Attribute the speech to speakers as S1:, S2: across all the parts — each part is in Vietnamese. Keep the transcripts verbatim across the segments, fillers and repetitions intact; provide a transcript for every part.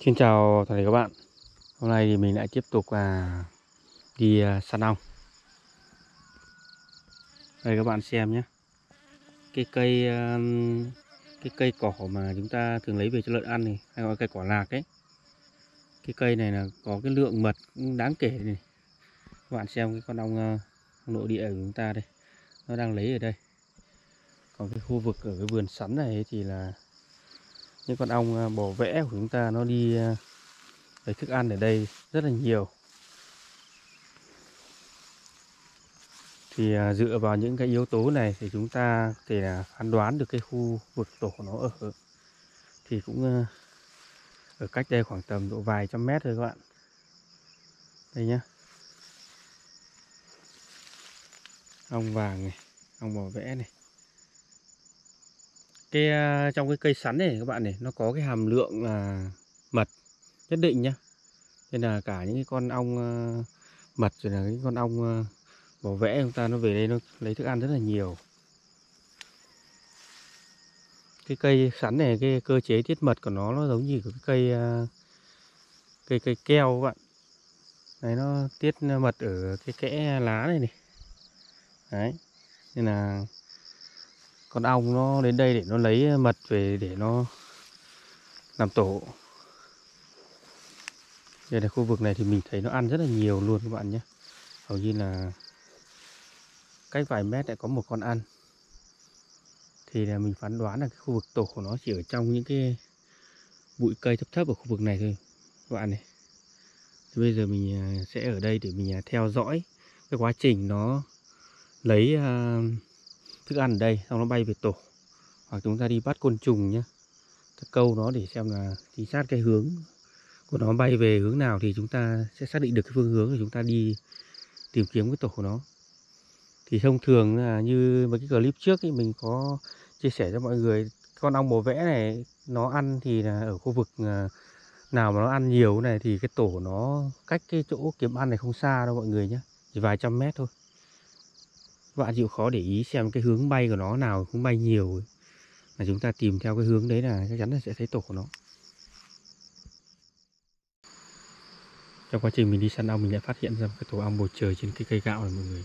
S1: Xin chào toàn thể các bạn. Hôm nay thì mình lại tiếp tục à, đi à, săn ong. Đây các bạn xem nhé. Cái cây à, cái cây cỏ mà chúng ta thường lấy về cho lợn ăn này, hay gọi là cây cỏ lạc ấy. Cái cây này là có cái lượng mật cũng đáng kể này. Các bạn xem cái con ong, à, ong nội địa của chúng ta đây, nó đang lấy ở đây. Còn cái khu vực ở cái vườn sắn này thì là những con ong à, bò vẽ của chúng ta nó đi à, lấy thức ăn ở đây rất là nhiều. Thì dựa vào những cái yếu tố này thì chúng ta có thể là phán đoán được cái khu vực tổ của nó ở. Thì cũng ở cách đây khoảng tầm độ vài trăm mét thôi các bạn. Đây nhá. Ong vàng này, ong bò vẽ này. Cái trong cái cây sắn này các bạn này, nó có cái hàm lượng là mật nhất định nhá. Nên là cả những cái con ong mật rồi là những con ong bò vẽ chúng ta nó về đây nó lấy thức ăn rất là nhiều. Cái cây sắn này, cái cơ chế tiết mật của nó nó giống như cái cây cây cây keo các bạn. Đấy, nó tiết mật ở cái kẽ lá này này. Đấy. Nên là con ong nó đến đây để nó lấy mật về để nó làm tổ. Đây là khu vực này thì mình thấy nó ăn rất là nhiều luôn các bạn nhé. Hầu như là cách vài mét lại có một con ăn. Thì là mình phán đoán là cái khu vực tổ của nó chỉ ở trong những cái bụi cây thấp thấp ở khu vực này thôi các bạn này. Thì bây giờ mình sẽ ở đây để mình theo dõi cái quá trình nó lấy thức ăn ở đây, xong nó bay về tổ. Hoặc chúng ta đi bắt côn trùng nhé, câu nó để xem là chính xác cái hướng của nó bay về hướng nào, thì chúng ta sẽ xác định được cái phương hướng để chúng ta đi tìm kiếm cái tổ của nó. Thì thông thường là như mấy cái clip trước thì mình có chia sẻ cho mọi người, con ong bò vẽ này nó ăn thì là ở khu vực nào mà nó ăn nhiều này thì cái tổ nó cách cái chỗ kiếm ăn này không xa đâu mọi người nhé, chỉ vài trăm mét thôi. Các bạn chịu khó để ý xem cái hướng bay của nó nào cũng bay nhiều ấy, là chúng ta tìm theo cái hướng đấy là chắc chắn là sẽ thấy tổ của nó. Trong quá trình mình đi săn ong mình lại phát hiện ra một cái tổ ong bầu trời trên cái cây gạo này mọi người.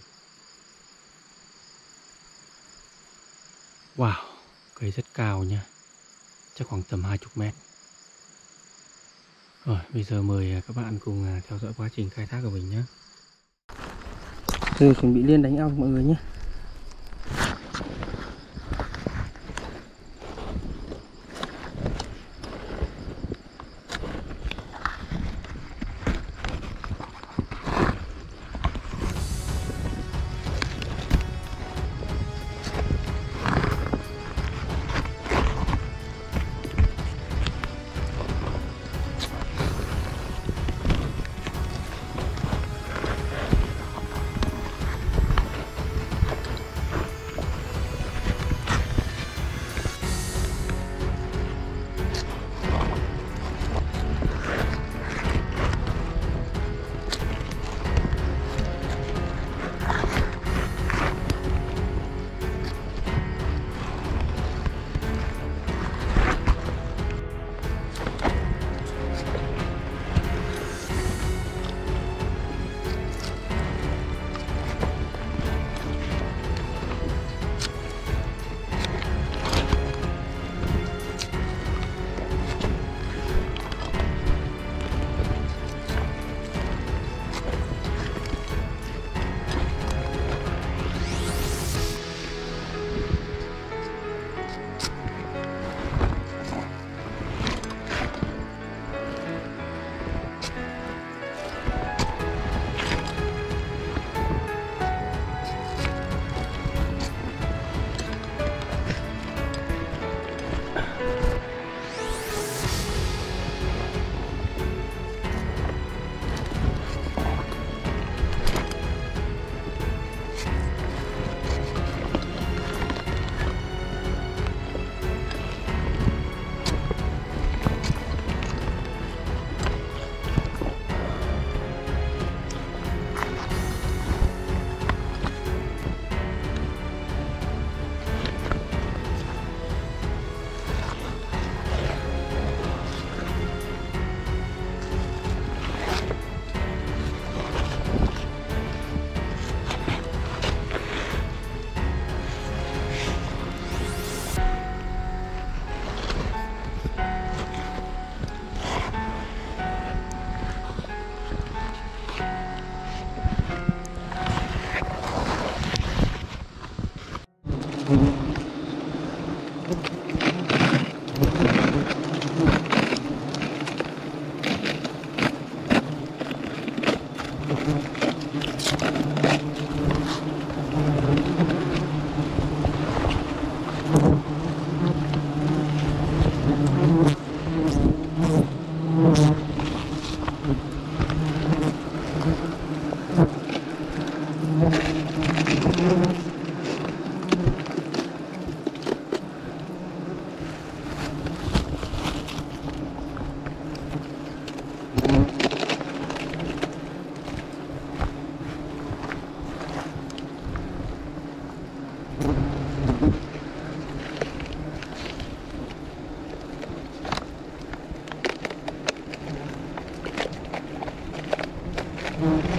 S1: Wow, cây rất cao nha, chắc khoảng tầm hai mươi mét. Rồi bây giờ mời các bạn cùng theo dõi quá trình khai thác của mình nhé. Rồi chuẩn bị lên đánh ong mọi người nhé.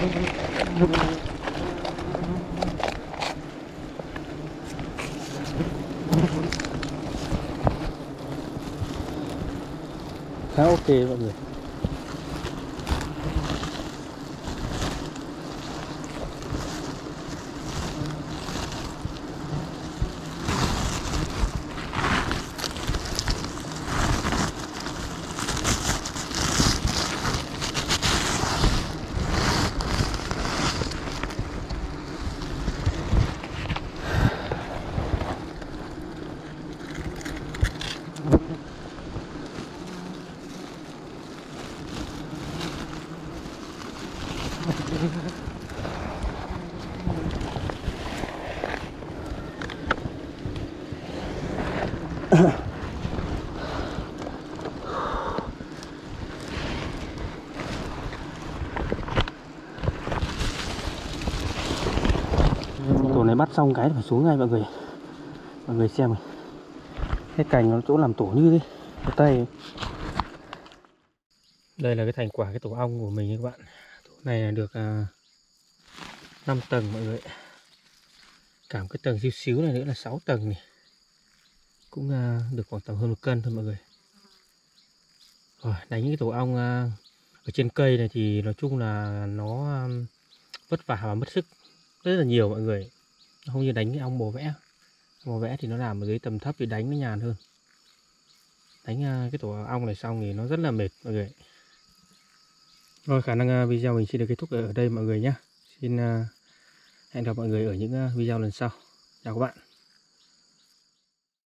S1: Khá ok mọi người. Tổ này bắt xong cái phải xuống ngay mọi người. Mọi người xem này, cái cành nó chỗ làm tổ như thế, cái tay. Đây là cái thành quả cái tổ ong của mình các bạn. Tổ này là được uh, năm tầng mọi người. Cảm cái tầng xíu xíu này nữa là sáu tầng này. Cũng uh, được khoảng tầm hơn một cân thôi mọi người. Rồi, đánh cái tổ ong uh, ở trên cây này thì nói chung là nó um, vất vả và mất sức rất là nhiều mọi người. Nó không như đánh cái ong bồ vẽ. Bồ vẽ thì nó làm ở dưới tầm thấp thì đánh nó nhàn hơn. Đánh uh, cái tổ ong này xong thì nó rất là mệt mọi người. Rồi, khả năng uh, video mình xin được kết thúc ở đây mọi người nhé. Xin uh, hẹn gặp mọi người ở những uh, video lần sau. Chào các bạn.